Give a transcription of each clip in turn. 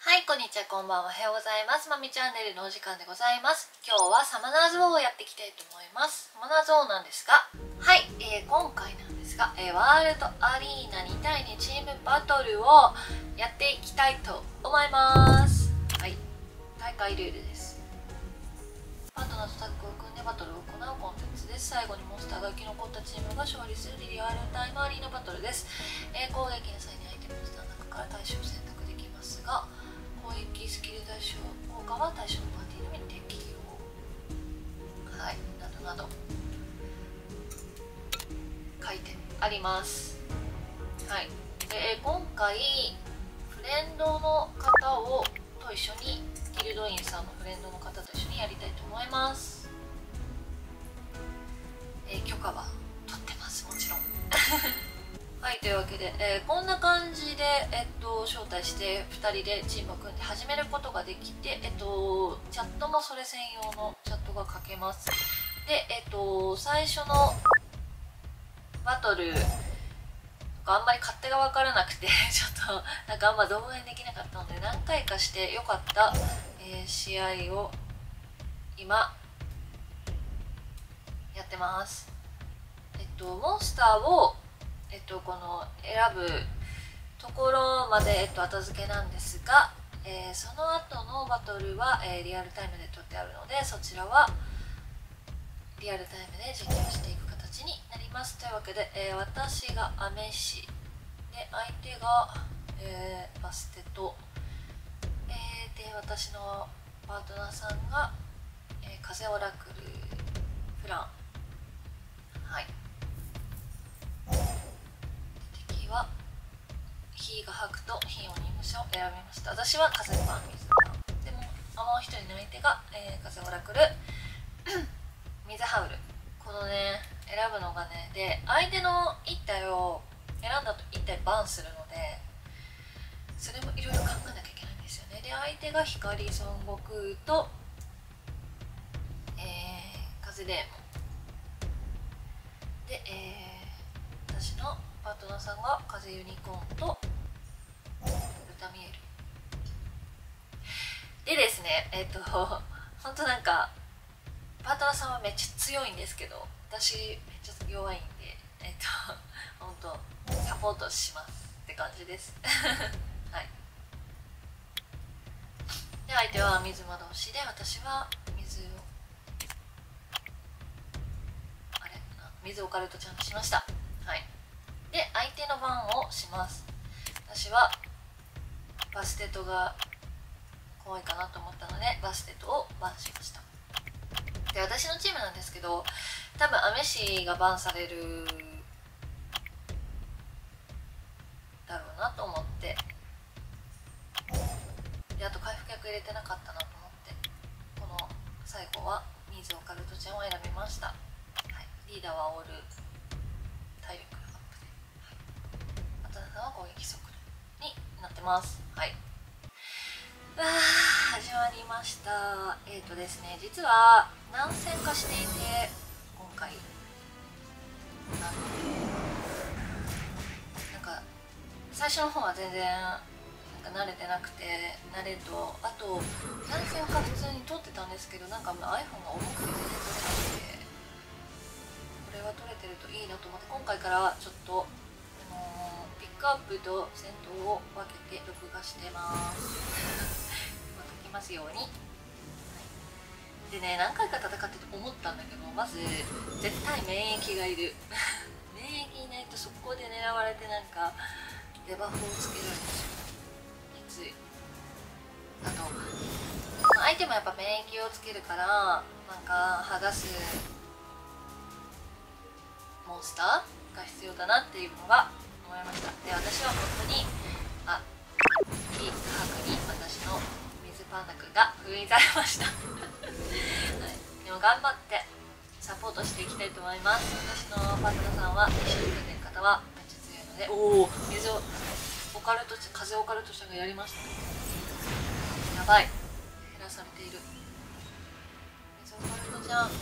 はい、こんにちは、こんばんは、おはようございます。まみチャンネルのお時間でございます。今日はサマナーズ王をやっていきたいと思います。サマナーズ王なんですが、はい、今回なんですが、ワールドアリーナ2対2チームバトルをやっていきたいと思います。はい、大会ルールです。パートナーとタッグを組んでバトルを行うコンテンツです。最後にモンスターが生き残ったチームが勝利するリアルタイムアリーナバトルです。攻撃の際に相手モンスターの中から対象を選択できますが、攻撃スキル対象効果は対象のパーティーのみに適用、はい、などなど書いてあります。はい、で今回フレンドの方と一緒にギルドインさんのフレンドの方と一緒にやりたいと思います。許可は取ってます、もちろんはい、というわけで、こんな感じで、招待して2人でチームを組んで始めることができて、チャットもそれ専用のチャットが書けます。で、最初のバトルあんまり勝手が分からなくてちょっとなんかあんま動画にできなかったので、何回かしてよかった、試合を今やってます。モンスターをこの選ぶところまで、後付けなんですが、その後のバトルは、リアルタイムで撮ってあるので、そちらはリアルタイムで実況していく形になります。というわけで、私がアメシで、相手が、バステと、で私のパートナーさんが、風オラクルフラン、はい、敵は火が吐くと火を2武者を選びました。私は風パン水パンでも、もう一人の相手が、風オラクル水ハウル。このね選ぶのがね、で相手の1体を選んだと1体バンするので、それもいろいろ考えなきゃいけないんですよね。で相手が光孫悟空と、風デーモンで、私のパートナーさんが風ユニコーンとルタミエルでですね、ほんとなんかパートナーさんはめっちゃ強いんですけど、私めっちゃ弱いんで、ほんとサポートしますって感じですはい、で相手は水魔導士で、私は水オカルトちゃんとしました。はい、で相手の番をします。私はバステトが怖いかなと思ったのでバステトをバンしました。で私のチームなんですけど、多分アメシがバンされるだろうなと思って、であと回復薬入れてなかったなと思って、この最後は水オカルトちゃんを選びました。はい、リーダーはオール体力アップで、はい、パートナーさんは攻撃速度になってます。はい、始まりました。ですね、実は何戦かしていて、今回なんか最初の方は全然なんか慣れてなくて、慣れとあと何戦か普通に撮ってたんですけど、なんか iPhone が重くて全然撮れなくて、これは撮れてるといいなと思って、今回からちょっとピックアップと戦闘を分けて録画してますまたきますように。でね、何回か戦ってて思ったんだけど、まず絶対免疫がいる免疫いないと速攻で狙われて、なんかデバフをつけられてしまう、きつい。あと相手もやっぱ免疫をつけるから、なんか剥がすモンスターが必要だなっていうのが思いました。で私は本当にいいハグに私の水パンダくんが封印されましたはい、でも頑張ってサポートしていきたいと思います。私のパートナーさんは一緒に組んでる方はめっちゃ強いので、おお、水をオカルト風オカルトちゃんがやりました。やばい、減らされている。水オカルトちゃん動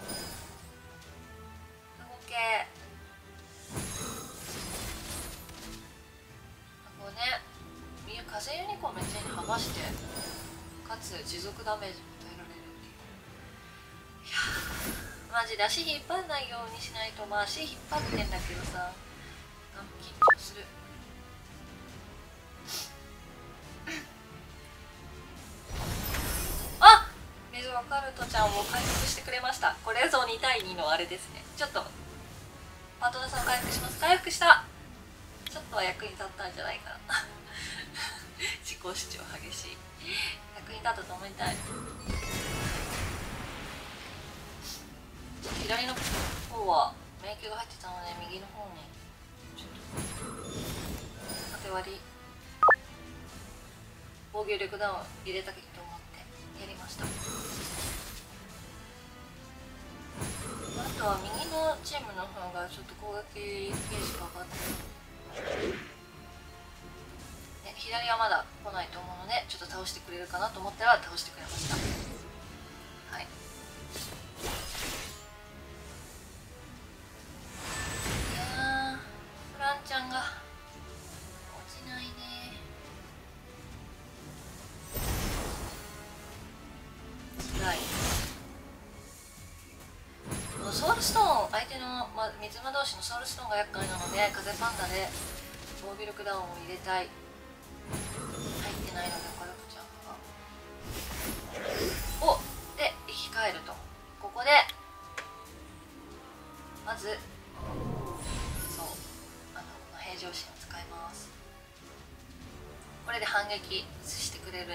け。こうね、風風ユニコーンめっちゃ剥がして、かつ持続ダメージも与えられるっていう。いやーマジで足引っ張らないようにしないと。まあ足引っ張ってんだけどさ、緊張する。あ、メゾワカルトちゃんも回復してくれました。これぞ2対2のあれですね。ちょっとパートナーさん回復します。回復した。ちょっとは役に立ったんじゃないかな自己主張激しい。役に立ったと思いたい。左の方は免疫が入ってたので、右の方にちょっと縦割り防御力ダウン入れたけと思ってやりました。あとは右のチームの方がちょっと攻撃ゲージが上がってる、ね、左はまだ来ないと思うので、ちょっと倒してくれるかなと思ったら倒してくれました。はい、いやーフランちゃんが落ちないね。辛い。ソウルストーン、相手の、水間同士のソウルストーンが厄介なので、風パンダで防御力ダウンを入れたい。入ってないのでカルトちゃんがおで生き返ると。ここでまずそう平常心を使います。これで反撃してくれるんで、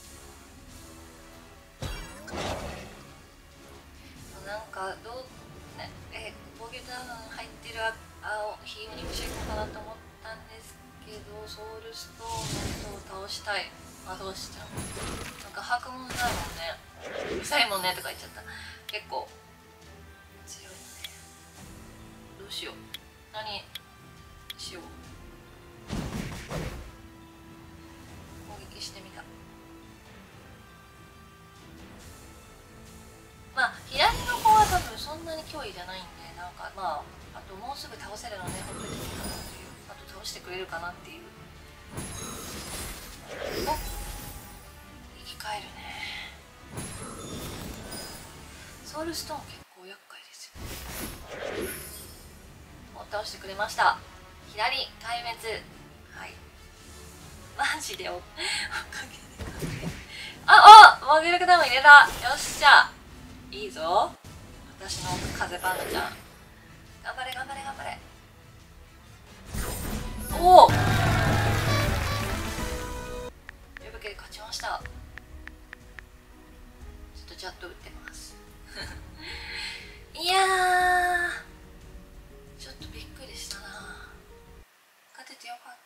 なんかどうね、防御ダウン入ってる青ヒーローにもしようかなと思ったんですけど、ソウルストーンの人を倒したい。どうしちゃう。なんか把握もないもんね、うるさいもんねとか言っちゃった。結構強いので、どうしよう、何しよう。攻撃してみた。左の子は多分そんなに脅威じゃないんで、なんかあともうすぐ倒せるのでほっといてもいいかなという、あと倒してくれるかなっていう。お、生き返るね。ソウルストーン結構厄介ですよね。お、倒してくれました。左壊滅。はい、マジでおかげで防御力ダウン入れた。よっしゃ、いいぞ私の風パンダちゃん。頑張れ頑張れ頑張れ。おお、というわけで勝ちました。ちょっとチャット打ってますいやーちょっとびっくりしたな。勝ててよかった。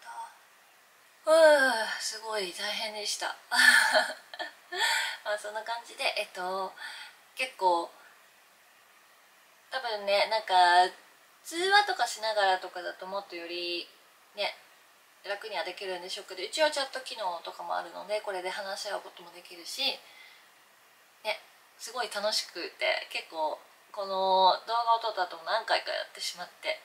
すごい大変でしたそんな感じで結構多分ね、なんか通話とかしながらとかだともっとよりね楽にはできるんでしょうけど、一応チャット機能とかもあるので、これで話し合うこともできるしね、すごい楽しくて、結構この動画を撮った後も何回かやってしまって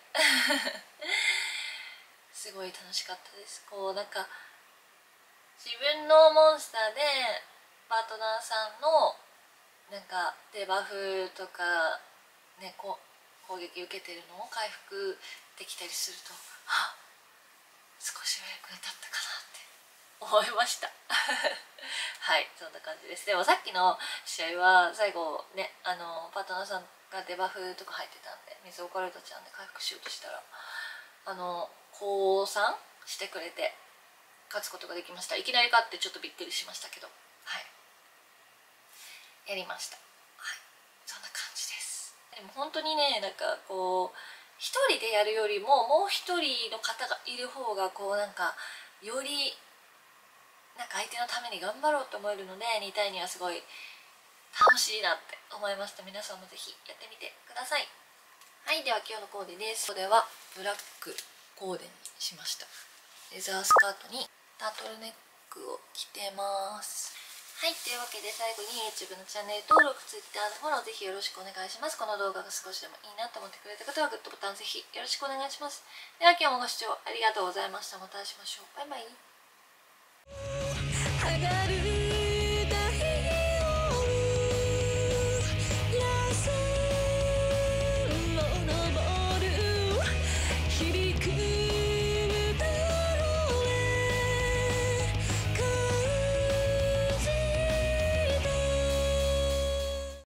すごい楽しかったです。こうなんか自分のモンスターでパートナーさんのなんかデバフとかね、攻撃受けてるのを回復できたりすると、少しは役に立ったかなって思いましたはい、そんな感じです。でもさっきの試合は最後ね、パートナーさんがデバフとか入ってたんで、水オカルトちゃんで回復しようとしたら降参してくれて勝つことができました。いきなり勝ってちょっとびっくりしましたけど、はい、やりました。はい、そんな感じです。でも本当にね、なんかこう一人でやるよりももう一人の方がいる方がこうなんかよりなんか相手のために頑張ろうと思えるので、2対2はすごい楽しいなって思いました。皆さんもぜひやってみてください。はい、では今日のコーデです。これはブラックコーデにしました。レザースカートにタートルネックを着てます。はい、というわけで最後に YouTube のチャンネル登録、Twitter のフォローぜひよろしくお願いします。この動画が少しでもいいなと思ってくれた方はグッドボタンぜひよろしくお願いします。では今日もご視聴ありがとうございました。またお会いしましょう。バイバイ。 上がる